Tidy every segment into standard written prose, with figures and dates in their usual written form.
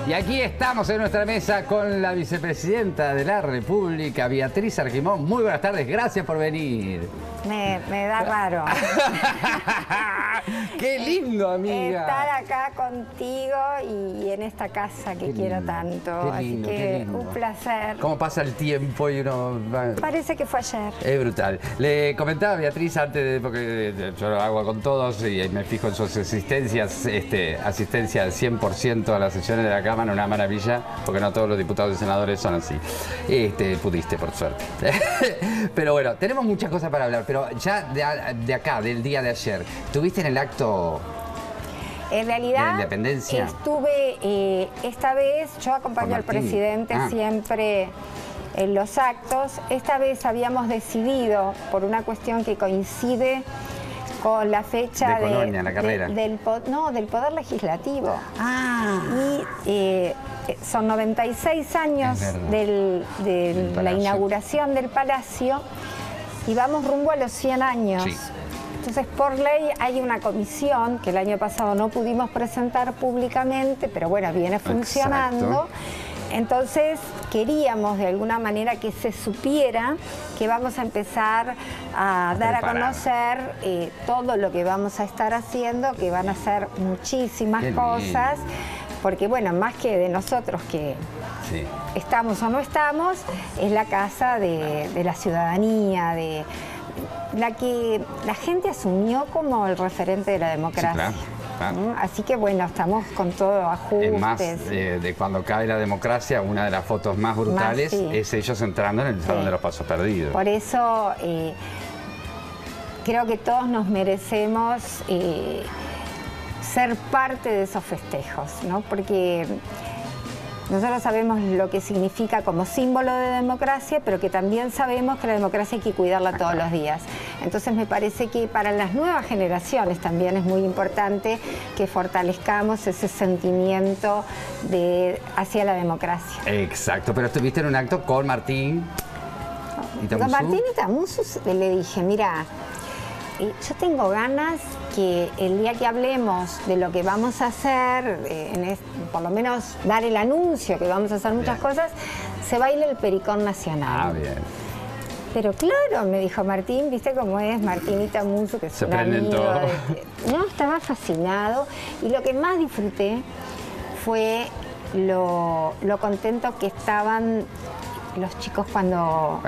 Y aquí estamos en nuestra mesa con la vicepresidenta de la República, Beatriz Argimón. Muy buenas tardes, gracias por venir. Me da raro. ¡Qué lindo, amiga! Estar acá contigo y en esta casa que quiero tanto. Qué lindo, así que qué lindo. un placer. ¿Cómo pasa el tiempo y uno va? Parece que fue ayer. Es brutal. Le comentaba a Beatriz antes, porque yo lo hago con todos y me fijo en sus asistencias, asistencia al 100% a las sesiones de la Cámara, una maravilla, porque no todos los diputados y senadores son así. Pudiste, por suerte. Pero bueno, tenemos muchas cosas para hablar, pero ya de acá, del día de ayer, ¿tuviste en el acto En realidad, de la independencia? Estuve, esta vez, yo acompaño al presidente siempre en los actos. Esta vez habíamos decidido, por una cuestión que coincide con la fecha de Colonia, la carrera. del Poder Legislativo. Y son 96 años de la inauguración del Palacio y vamos rumbo a los 100 años. Sí. Entonces, por ley hay una comisión que el año pasado no pudimos presentar públicamente, pero bueno, viene funcionando. Exacto. Entonces, queríamos de alguna manera que se supiera que vamos a empezar a dar a conocer todo lo que vamos a estar haciendo, que van a ser muchísimas cosas, porque bueno, más que de nosotros que estamos o no estamos, es la casa de la ciudadanía, de la que la gente asumió como el referente de la democracia. Sí, claro. Así que bueno, estamos con todo ajustes. Es más, de cuando cae la democracia, una de las fotos más brutales es ellos entrando en el Salón de los Pasos Perdidos. Por eso creo que todos nos merecemos ser parte de esos festejos, ¿no? Porque nosotros sabemos lo que significa como símbolo de democracia, pero que también sabemos que la democracia hay que cuidarla todos los días. Entonces me parece que para las nuevas generaciones también es muy importante que fortalezcamos ese sentimiento hacia la democracia. Exacto, pero estuviste en un acto con Martín Itamuzu. Con Martín Itamuzu le dije, mira, yo tengo ganas que el día que hablemos de lo que vamos a hacer, por lo menos dar el anuncio que vamos a hacer muchas cosas, se baile el Pericón Nacional. Ah, bien. Pero claro, me dijo Martín, ¿viste cómo es Martín Itamuzu? Que es un amigo todo. No, estaba fascinado. Y lo que más disfruté fue lo contento que estaban los chicos cuando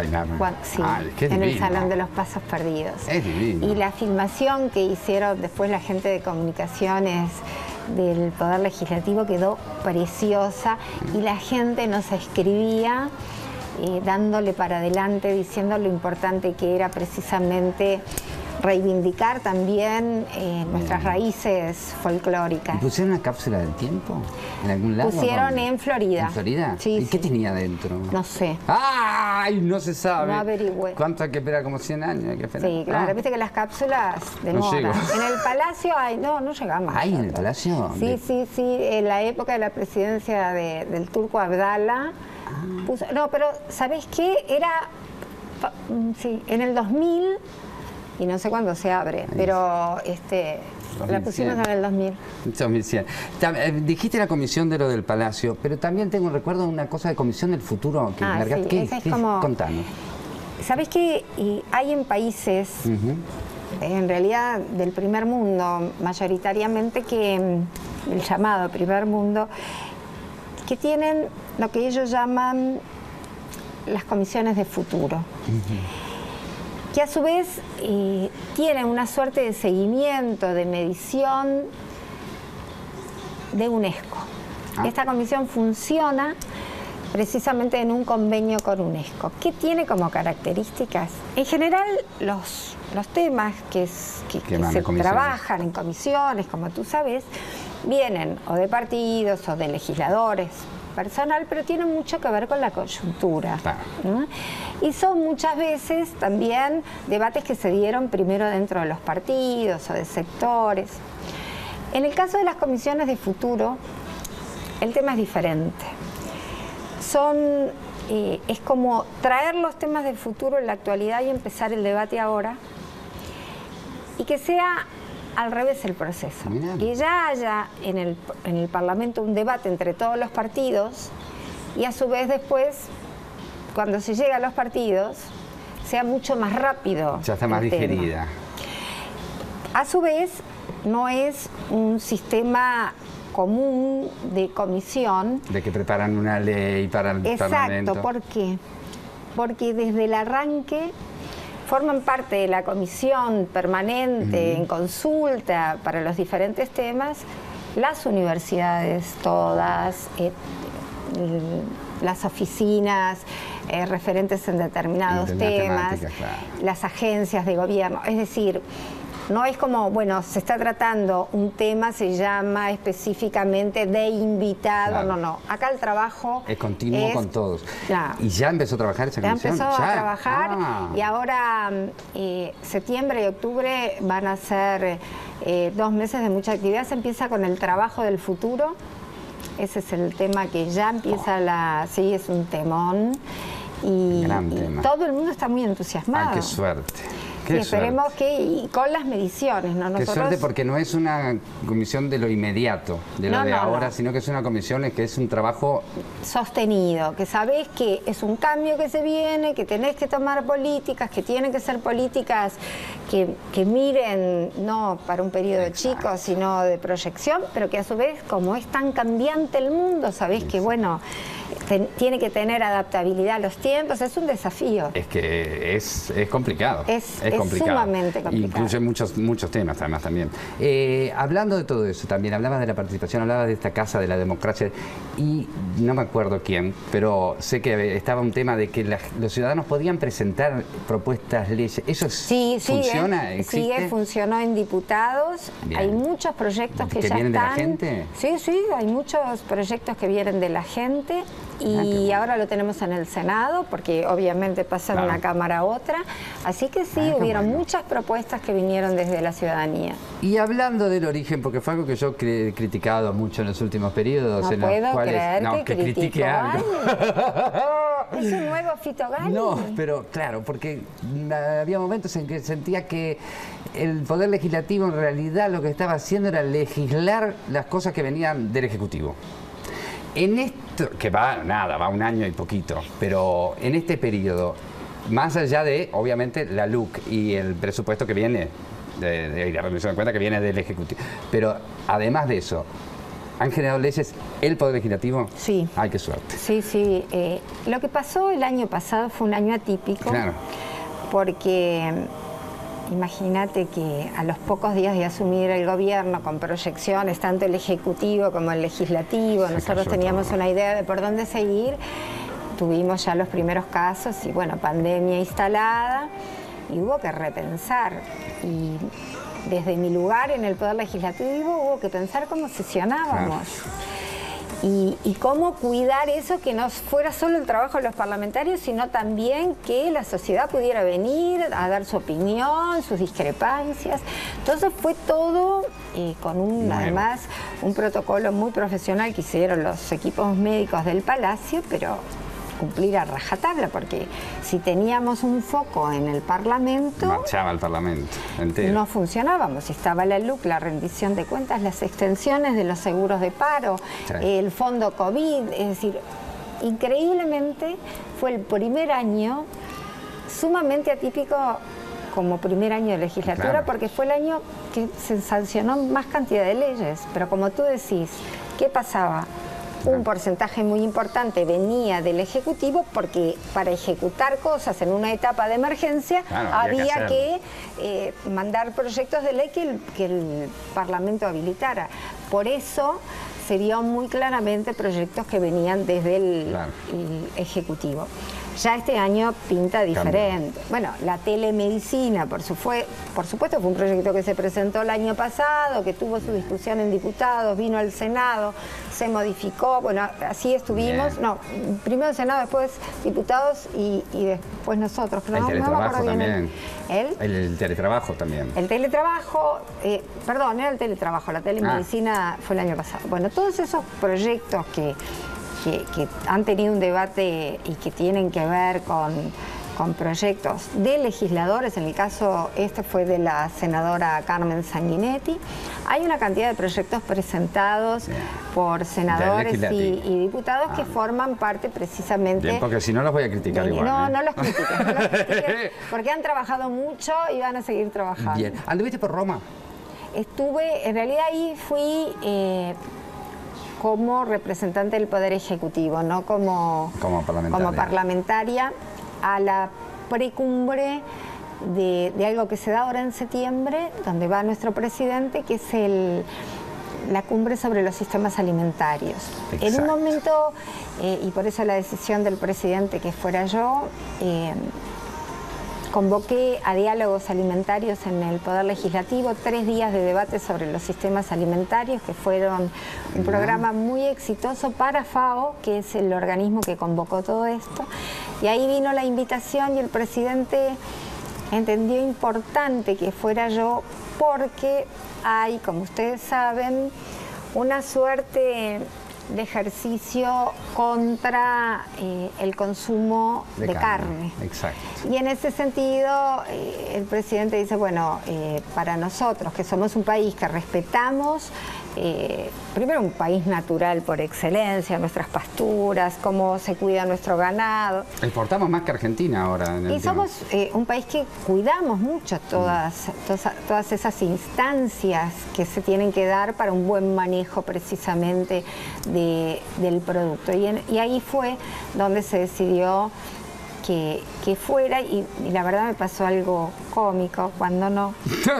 en el Salón de los Pasos Perdidos. Es divino. Y la filmación que hicieron después la gente de comunicaciones del Poder Legislativo quedó preciosa y la gente nos escribía dándole para adelante, diciendo lo importante que era precisamente reivindicar también nuestras raíces folclóricas. ¿Y pusieron una cápsula del tiempo en algún lado? Pusieron en Florida. ¿En Florida? Sí, ¿Y qué tenía dentro? No sé. ¡Ay! No se sabe. No averigüé. ¿Cuánto hay que esperar? ¿Como 100 años hay que esperar? Sí, claro. Viste que las cápsulas demoran. En el Palacio hay... No llegamos. ¿Hay en el Palacio? Sí. En la época de la presidencia del turco Abdala. No, pero ¿sabés qué? Era... en el 2000... Y no sé cuándo se abre, pero la pusimos en el 2000. 2100. Dijiste la comisión de lo del Palacio, pero también tengo un recuerdo de una cosa de comisión del futuro. Que ¿Qué es como... Contanos. ¿Sabés qué? Hay en países, en realidad del primer mundo, mayoritariamente, el llamado primer mundo, que tienen lo que ellos llaman las comisiones de futuro. Que a su vez tienen una suerte de seguimiento, de medición de UNESCO. Esta comisión funciona precisamente en un convenio con UNESCO. ¿Qué tiene como características? En general, los temas que se trabajan en comisiones, como tú sabes, vienen o de partidos o de legisladores, personal, pero tiene mucho que ver con la coyuntura. ¿No? Y son muchas veces también debates que se dieron primero dentro de los partidos o de sectores. En el caso de las comisiones de futuro, el tema es diferente. Es como traer los temas del futuro en la actualidad y empezar el debate ahora, y que sea al revés el proceso. Mirá. Que ya haya en el Parlamento un debate entre todos los partidos y a su vez después, cuando se llega a los partidos, sea mucho más rápido. Ya está más digerida. A su vez, no es un sistema común de comisión. De que preparan una ley para el Parlamento. Exacto, ¿por qué? Porque desde el arranque forman parte de la comisión permanente en consulta para los diferentes temas las universidades todas, las oficinas referentes en determinados temas, claro. las agencias de gobierno. Es decir, no es como, bueno, se está tratando un tema, se llama específicamente de invitado, claro. no. Acá el trabajo es continuo con todos. Claro. ¿Y ya empezó a trabajar esa comisión? Ya empezó a trabajar y ahora septiembre y octubre van a ser 2 meses de mucha actividad. Se empieza con el trabajo del futuro. Ese es el tema que ya empieza sí, es un temón. Y todo el mundo está muy entusiasmado. ¡Qué suerte! Sí, esperemos que, y con las mediciones, ¿no? Qué suerte, porque no es una comisión de lo inmediato, de lo de ahora, sino que es una comisión que es un trabajo sostenido, que sabés que es un cambio que se viene, que tenés que tomar políticas, que tienen que ser políticas que miren no para un periodo chico, sino de proyección, pero que a su vez, como es tan cambiante el mundo, sabés que, bueno, tiene que tener adaptabilidad a los tiempos, es un desafío. Es que es complicado. Es sumamente complicado. Incluye muchos temas además también. Hablando de todo eso también, hablabas de la participación, hablabas de esta Casa de la Democracia y no me acuerdo quién, pero sé que estaba un tema de que los ciudadanos podían presentar propuestas, leyes. ¿Eso funciona? Sigue, funcionó en diputados. Bien. Hay muchos proyectos que ya vienen están. ¿De la gente? Sí, hay muchos proyectos que vienen de la gente. Y ahora lo tenemos en el Senado, porque obviamente pasa de una Cámara a otra. Así que sí, hubieron muchas propuestas que vinieron desde la ciudadanía. Y hablando del origen, porque fue algo que yo he criticado mucho en los últimos periodos. No puedo creer que critique algo. Es un nuevo Fito Gali. No, pero claro, porque había momentos en que sentía que el Poder Legislativo en realidad lo que estaba haciendo era legislar las cosas que venían del Ejecutivo. En esto, que va 1 año y poquito, pero en este periodo, más allá de, obviamente, la LUC y el presupuesto que viene, y la rendición de cuenta que viene del Ejecutivo, pero además de eso, ¿han generado leyes el Poder Legislativo? Sí. ¡Ay, qué suerte! Sí. Lo que pasó el año pasado fue un año atípico. Claro. Porque imagínate que a los pocos días de asumir el gobierno, con proyecciones, tanto el Ejecutivo como el Legislativo, nosotros teníamos una idea de por dónde seguir, tuvimos ya los primeros casos y bueno, pandemia instalada y hubo que repensar. Y desde mi lugar en el Poder Legislativo hubo que pensar cómo sesionábamos. Y cómo cuidar eso, que no fuera solo el trabajo de los parlamentarios, sino también que la sociedad pudiera venir a dar su opinión, sus discrepancias. Entonces fue todo con además un protocolo muy profesional que hicieron los equipos médicos del Palacio, pero cumplir a rajatabla, porque si teníamos un foco en el Parlamento... Marchaba el Parlamento entero. No funcionábamos. Estaba la LUC, la rendición de cuentas, las extensiones de los seguros de paro, el fondo COVID, es decir, increíblemente fue el primer año sumamente atípico como primer año de legislatura, porque fue el año que se sancionó más cantidad de leyes. Pero como tú decís, ¿qué pasaba? Un porcentaje muy importante venía del Ejecutivo, porque para ejecutar cosas en una etapa de emergencia había que mandar proyectos de ley que el Parlamento habilitara. Por eso se vio muy claramente proyectos que venían desde el Ejecutivo. Ya este año pinta diferente. Bueno, la telemedicina, por supuesto, fue un proyecto que se presentó el año pasado, que tuvo su discusión en diputados, vino al Senado, se modificó, bueno, así estuvimos. No, primero el Senado, después diputados y después nosotros. Pero el teletrabajo también. ¿El? El teletrabajo también. El teletrabajo, perdón, era el teletrabajo, la telemedicina fue el año pasado. Bueno, todos esos proyectos que han tenido un debate y que tienen que ver con con proyectos de legisladores, en el caso este fue de la senadora Carmen Sanguinetti. Hay una cantidad de proyectos presentados por senadores y diputados que forman parte precisamente... Bien, porque si no los voy a criticar igual. No, no los critiques, no los critiques, porque han trabajado mucho y van a seguir trabajando. Bien. ¿Anduviste por Roma? Estuve, en realidad ahí fui como representante del Poder Ejecutivo, no como parlamentaria, a la precumbre de algo que se da ahora en septiembre, donde va nuestro presidente, que es la cumbre sobre los sistemas alimentarios. Exacto. En un momento, y por eso la decisión del presidente que fuera yo, convoqué a diálogos alimentarios en el Poder Legislativo, 3 días de debate sobre los sistemas alimentarios, que fueron un programa muy exitoso para FAO, que es el organismo que convocó todo esto. Y ahí vino la invitación y el presidente entendió importante que fuera yo porque hay, como ustedes saben, una suerte de ejercicio contra el consumo de carne. Exacto. Y en ese sentido, el presidente dice, bueno, para nosotros, que somos un país que respetamos, primero un país natural por excelencia, nuestras pasturas, cómo se cuida nuestro ganado. Exportamos más que Argentina ahora. Y somos un país que cuidamos mucho todas esas instancias que se tienen que dar para un buen manejo precisamente del producto. Y ahí fue donde se decidió que fuera, y la verdad me pasó algo cómico, cuando no,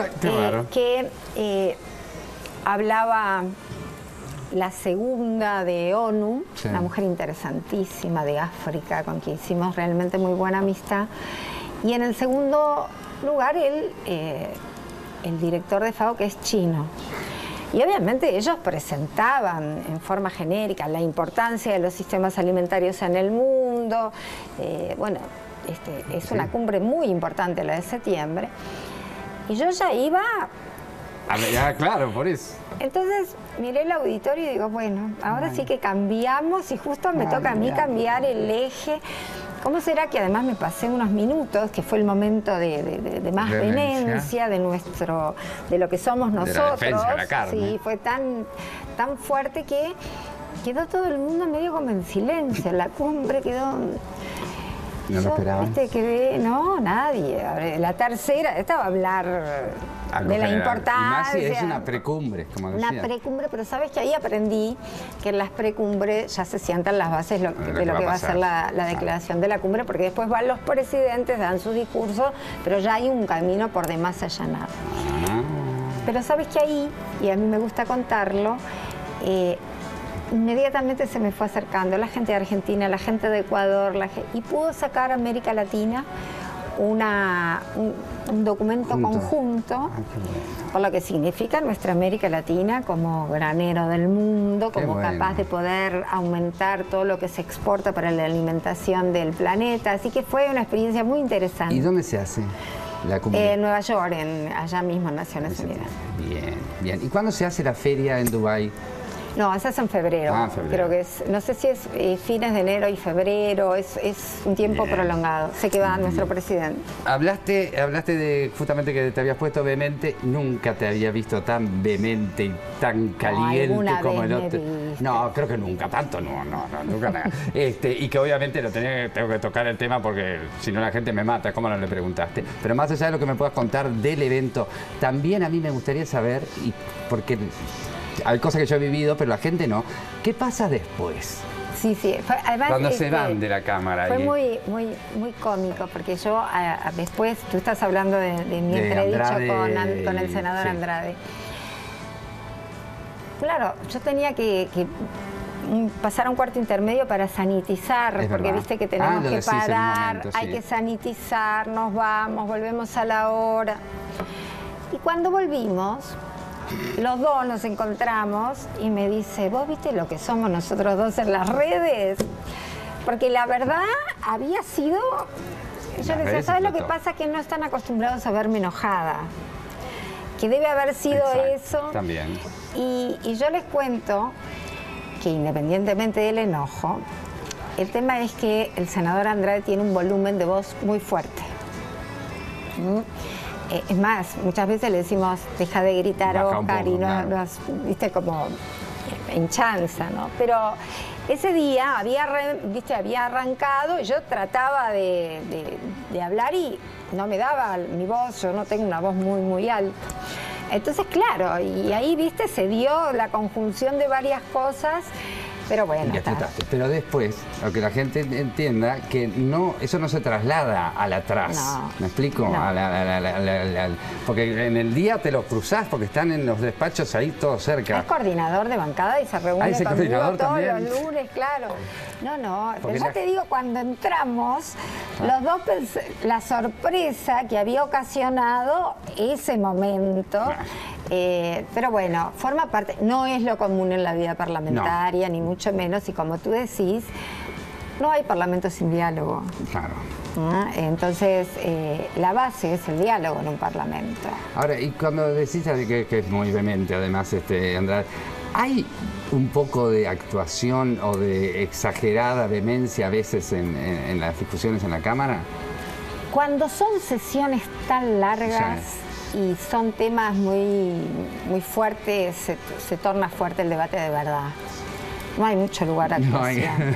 que hablaba la segunda de ONU, sí, una mujer interesantísima de África, con quien hicimos realmente muy buena amistad, y en el segundo lugar el director de FAO, que es chino. Y obviamente ellos presentaban en forma genérica la importancia de los sistemas alimentarios en el mundo. Bueno, es una cumbre muy importante la de septiembre. Y yo ya iba... claro, por eso. Entonces miré el auditorio y digo, bueno, ahora sí que cambiamos y justo me toca a mí cambiar el eje. ¿Cómo será que además me pasé unos minutos, que fue el momento de más vehemencia de lo que somos nosotros? De la defensa de la carne. Sí, fue tan fuerte que quedó todo el mundo medio como en silencio. La cumbre quedó... ¿No lo esperaban? No, nadie. La tercera, esta va a hablar de la importancia. Y más si es una precumbre, como decía. Una precumbre, pero sabes que ahí aprendí que en las precumbres ya se sientan las bases de lo que va a ser la declaración de la cumbre, porque después van los presidentes, dan sus discursos, pero ya hay un camino por demás allanado. Pero sabes que ahí, y a mí me gusta contarlo, inmediatamente se me fue acercando la gente de Argentina, la gente de Ecuador, y pudo sacar a América Latina un documento conjunto, por lo que significa nuestra América Latina como granero del mundo, como capaz de poder aumentar todo lo que se exporta para la alimentación del planeta. Así que fue una experiencia muy interesante. ¿Y dónde se hace la cumbre? En Nueva York, allá mismo en Naciones Unidas. Bien, bien. ¿Y cuándo se hace la feria en Dubái? No, esa es en febrero. Creo que es, no sé si es fines de enero y febrero, es un tiempo prolongado. Sé que va nuestro presidente. Hablaste de justamente que te habías puesto vehemente. Nunca te había visto tan vehemente y tan caliente como el otro. No, creo que nunca, tanto no, nunca nada. Y que obviamente tengo que tocar el tema porque si no la gente me mata, ¿cómo no le preguntaste? Pero más allá de lo que me puedas contar del evento, también a mí me gustaría saber, porque hay cosas que yo he vivido, pero la gente no. ¿Qué pasa después? Sí. Además, cuando se van de la cámara. Fue muy cómico, porque yo después, tú estás hablando de mi entredicho con el senador Andrade. Claro, yo tenía que pasar a un cuarto intermedio para sanitizar, porque viste que tenemos que parar, hay que sanitizar, nos vamos, volvemos a la hora. Y cuando volvimos, los dos nos encontramos y me dice, ¿vos viste lo que somos nosotros dos en las redes? Porque la verdad había sido... Yo le decía, ¿sabes lo que pasa? Que no están acostumbrados a verme enojada. Que debe haber sido eso. También. Y yo les cuento que independientemente del enojo, el tema es que el senador Andrade tiene un volumen de voz muy fuerte. Es más, muchas veces le decimos, deja de gritar, Baja Oscar, un poco, y nos, viste, como en chanza, ¿no? Pero ese día había arrancado y yo trataba de hablar y no me daba mi voz, yo no tengo una voz muy alta. Entonces, claro, y ahí, viste, se dio la conjunción de varias cosas. Pero bueno, pero después, lo que la gente entienda, que no, eso no se traslada al atrás. No. ¿Me explico? No. Porque en el día te los cruzás porque están en los despachos ahí todos cerca. Es coordinador de bancada y se reúne conmigo todos los lunes, claro. No, pero ya te digo, cuando entramos, los dos la sorpresa que había ocasionado ese momento. Pero bueno, forma parte, no es lo común en la vida parlamentaria, ni mucho menos, y como tú decís, no hay parlamento sin diálogo. Claro. Entonces, la base es el diálogo en un parlamento. Ahora, y cuando decís que es muy vehemente, además, Andrade, ¿hay un poco de actuación o de exagerada vehemencia a veces en las discusiones en la Cámara? Cuando son sesiones tan largas... Sí. Y son temas muy fuertes, se torna fuerte el debate de verdad. No hay mucho lugar a actuación.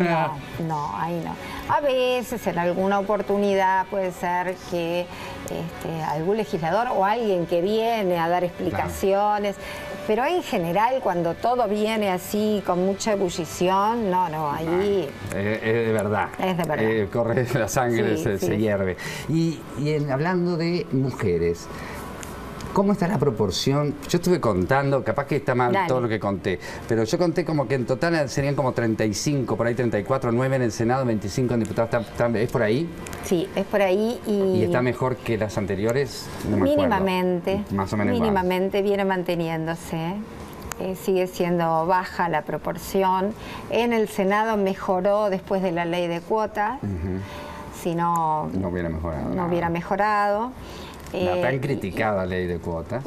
No, ahí no. A veces, en alguna oportunidad, puede ser que algún legislador o alguien que viene a dar explicaciones, pero en general, cuando todo viene así, con mucha ebullición, ahí... Es de verdad. Es de verdad. Corre la sangre, se hierve. Y hablando de mujeres, ¿cómo está la proporción? Yo estuve contando, capaz que está mal todo lo que conté, pero yo conté como que en total serían como 35, por ahí 34, 9 en el Senado, 25 en diputados. ¿Es por ahí? Sí, es por ahí. ¿Y está mejor que las anteriores? No me mínimamente. Acuerdo. Más o menos mínimamente viene manteniéndose. Sigue siendo baja la proporción. En el Senado mejoró después de la ley de cuotas. Si no... No hubiera mejorado. No hubiera mejorado. La tan criticada ley de cuotas.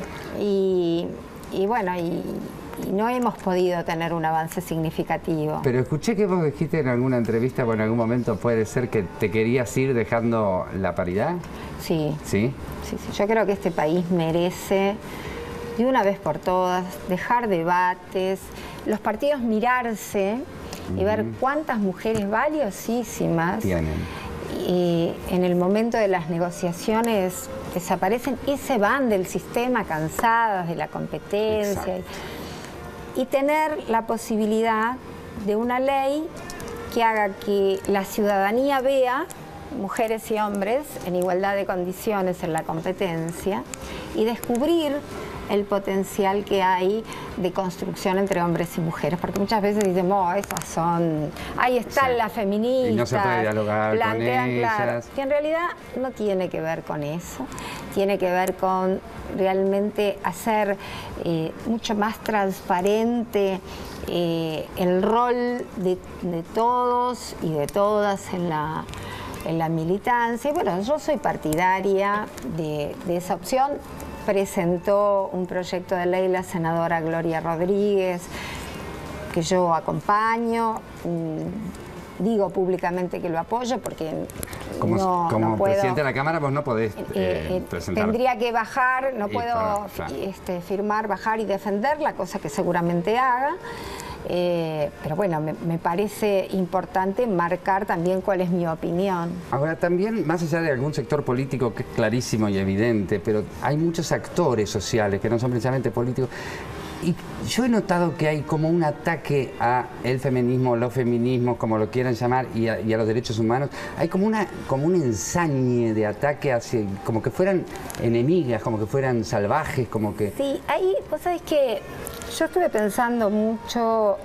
Y bueno, y no hemos podido tener un avance significativo. Pero escuché que vos dijiste en alguna entrevista o en algún momento, puede ser que te querías ir dejando la paridad. Sí. ¿Sí? Sí. Yo creo que este país merece, de una vez por todas, dejar debates, los partidos mirarse y ver cuántas mujeres valiosísimas tienen. Y en el momento de las negociaciones desaparecen y se van del sistema cansadas de la competencia. Y tener la posibilidad de una ley que haga que la ciudadanía vea mujeres y hombres en igualdad de condiciones en la competencia y descubrir el potencial que hay de construcción entre hombres y mujeres, porque muchas veces dicen, esas son, ahí están las feministas, y no se puede dialogar con ellas. Claro, que en realidad no tiene que ver con eso, tiene que ver con realmente hacer mucho más transparente el rol de todos y de todas en la militancia. Y bueno, yo soy partidaria de esa opción. Presentó un proyecto de ley la senadora Gloria Rodríguez, que yo acompaño. Digo públicamente que lo apoyo porque como no puedo, presidente de la Cámara vos no podés presentar. Tendría que bajar, no puedo firmar, bajar y defenderla, cosa que seguramente haga. Pero bueno, me parece importante marcar también cuál es mi opinión. Ahora también, más allá de algún sector político que es clarísimo y evidente, pero hay muchos actores sociales que no son precisamente políticos. Y yo he notado que hay como un ataque a el feminismo, los feminismos, como lo quieran llamar, y a los derechos humanos. Hay como un ensañe de ataque hacia, como que fueran enemigas, como que fueran salvajes, como que... Sí, ahí, vos sabés que yo estuve pensando mucho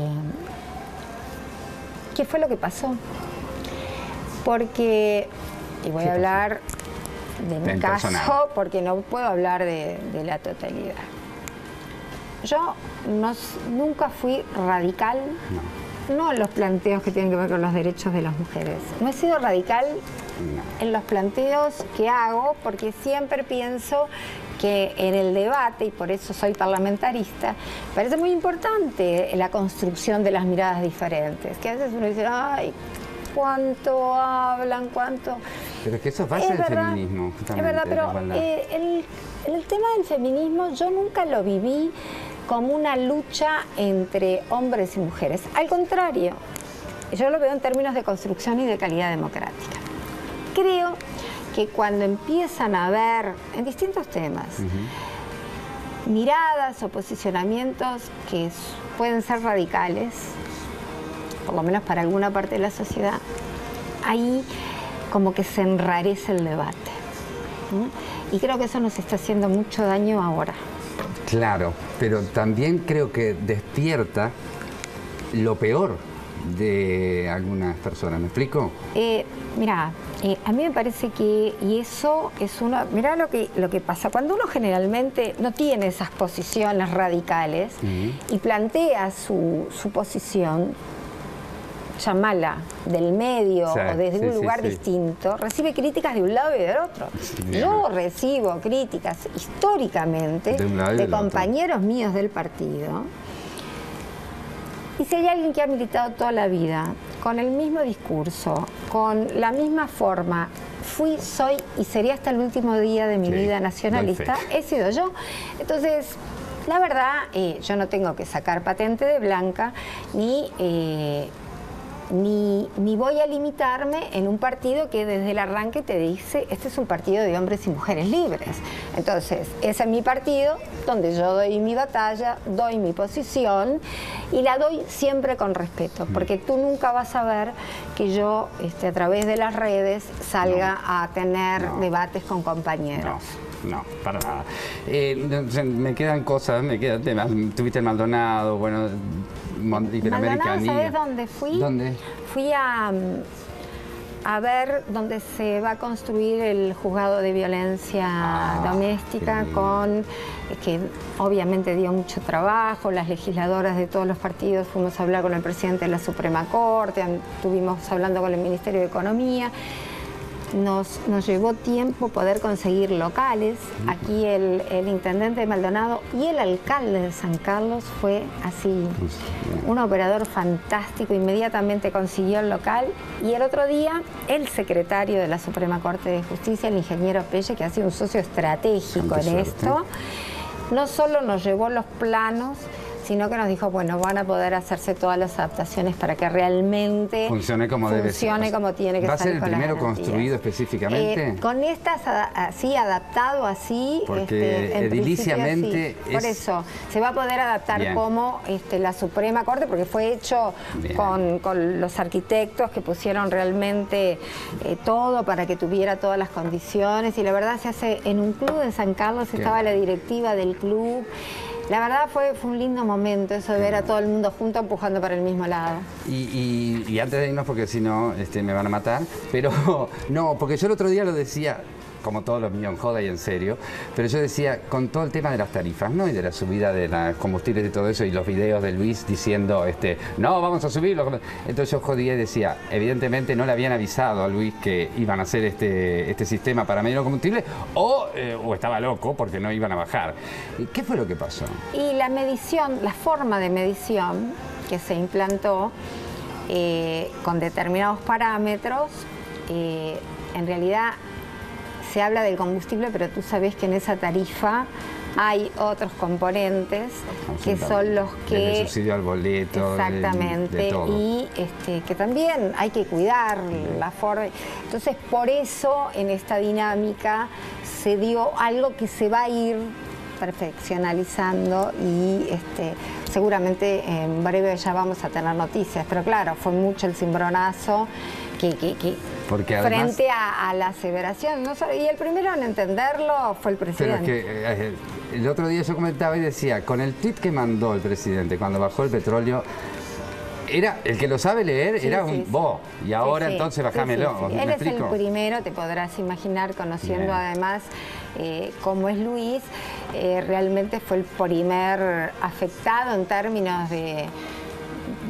qué fue lo que pasó. Porque, y voy a hablar de mi caso, porque no puedo hablar de la totalidad. Yo nunca fui radical no en los planteos que tienen que ver con los derechos de las mujeres. No he sido radical en los planteos que hago, porque siempre pienso que en el debate, y por eso soy parlamentarista, me parece muy importante la construcción de las miradas diferentes, que a veces uno dice, ay, cuánto hablan, cuánto... Pero es que eso es base del feminismo, justamente. Es verdad, pero el tema del feminismo yo nunca lo viví como una lucha entre hombres y mujeres. Al contrario, yo lo veo en términos de construcción y de calidad democrática. Creo que cuando empiezan a haber, en distintos temas, miradas o posicionamientos que pueden ser radicales, por lo menos para alguna parte de la sociedad, ahí como que se enrarece el debate. Y creo que eso nos está haciendo mucho daño ahora. Claro, pero también creo que despierta lo peor de algunas personas. ¿Me explico? Mira, a mí me parece que, y eso es una... Mirá lo que pasa, cuando uno generalmente no tiene esas posiciones radicales y plantea su posición, llamala del medio o desde un lugar distinto, recibe críticas de un lado y del otro. Yo recibo críticas históricamente de compañeros míos del partido. Y si hay alguien que ha militado toda la vida con el mismo discurso, con la misma forma, fui, soy y seré hasta el último día de mi vida nacionalista, he sido yo. Entonces, la verdad, yo no tengo que sacar patente de blanca ni voy a limitarme en un partido que desde el arranque te dice, este es un partido de hombres y mujeres libres. Entonces, ese es mi partido, donde yo doy mi batalla, doy mi posición y la doy siempre con respeto, porque tú nunca vas a ver que yo, a través de las redes, salga a tener debates con compañeros. No, para nada. Me quedan cosas, me quedan temas. Tuviste el Maldonado, bueno, Iberoamericanía. ¿Sabes dónde fui? ¿Dónde? Fui a ver dónde se va a construir el juzgado de violencia doméstica, que obviamente dio mucho trabajo. Las legisladoras de todos los partidos fuimos a hablar con el presidente de la Suprema Corte, estuvimos hablando con el Ministerio de Economía. Nos llevó tiempo poder conseguir locales. Aquí el intendente de Maldonado y el alcalde de San Carlos fue así, un operador fantástico, inmediatamente consiguió el local. Y el otro día, el secretario de la Suprema Corte de Justicia, el ingeniero Pelle, que ha sido un socio estratégico en esto, no solo nos llevó los planos, sino que nos dijo, bueno, van a poder hacerse todas las adaptaciones para que realmente funcione como tiene que ser. ¿Va a ser el primero construido específicamente? Con estas, así, adaptado así. Porque ediliciamente sí. Por eso, se va a poder adaptar como la Suprema Corte, porque fue hecho con los arquitectos que pusieron realmente todo para que tuviera todas las condiciones. Y la verdad se hace en un club de San Carlos, estaba la directiva del club. La verdad fue un lindo momento eso de ver a todo el mundo junto empujando para el mismo lado. Y antes de irnos, porque si no me van a matar, pero no, porque yo el otro día lo decía, como todos los míos en joda y en serio, pero yo decía, con todo el tema de las tarifas, ¿no? Y de la subida de los combustibles y todo eso, y los videos de Luis diciendo, no, vamos a subirlo. Entonces yo jodía y decía, evidentemente no le habían avisado a Luis que iban a hacer este sistema para medir los combustibles, o estaba loco porque no iban a bajar. ¿Qué fue lo que pasó? Y la medición, la forma de medición que se implantó con determinados parámetros, en realidad se habla del combustible, pero tú sabes que en esa tarifa hay otros componentes que son los que... Desde el subsidio al boleto, exactamente, de todo. Y que también hay que cuidar la forma. Entonces, por eso en esta dinámica se dio algo que se va a ir perfeccionalizando y seguramente en breve ya vamos a tener noticias. Pero claro, fue mucho el cimbronazo porque además, frente a la aseveración. Y el primero en entenderlo fue el presidente. Pero es que el otro día yo comentaba y decía, con el tuit que mandó el presidente cuando bajó el petróleo, era el que lo sabe leer, era un vos, y ahora entonces bajámelo. Él es el primero, te podrás imaginar, conociendo además cómo es Luis, realmente fue el primer afectado en términos de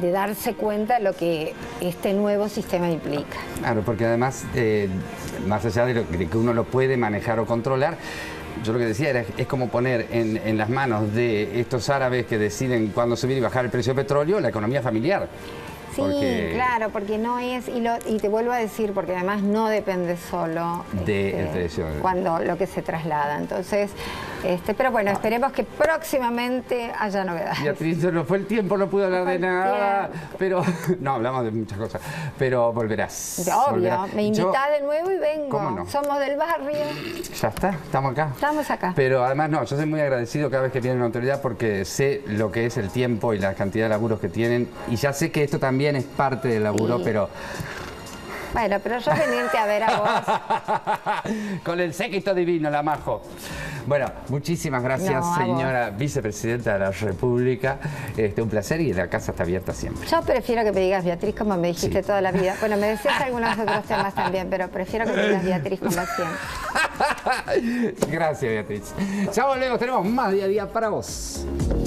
de darse cuenta de lo que este nuevo sistema implica. Claro, porque además, más allá de que uno lo puede manejar o controlar, yo lo que decía es como poner en las manos de estos árabes que deciden cuándo subir y bajar el precio del petróleo la economía familiar. Sí, claro, porque no es, y te vuelvo a decir, porque además no depende solo del precio. Cuando lo que se traslada. Entonces, pero bueno, esperemos que próximamente haya novedades. Beatriz, se nos fue el tiempo, no pude hablar de nada, pero no, hablamos de muchas cosas, pero volverás. Obvio, volverás. me invitás de nuevo y vengo. ¿Cómo no? Somos del barrio. Ya está, estamos acá. Estamos acá. Pero además no, yo soy muy agradecido cada vez que viene una autoridad porque sé lo que es el tiempo y la cantidad de laburos que tienen y ya sé que esto también es parte del laburo, pero... Bueno, pero yo venirte a ver a vos. Con el séquito divino, la Majo. Bueno, muchísimas gracias, señora vicepresidenta de la República. Un placer y la casa está abierta siempre. Yo prefiero que me digas Beatriz como me dijiste toda la vida. Bueno, me decías algunos otros temas también, pero prefiero que me digas Beatriz como siempre. Gracias, Beatriz. Ya volvemos, tenemos más día a día para vos.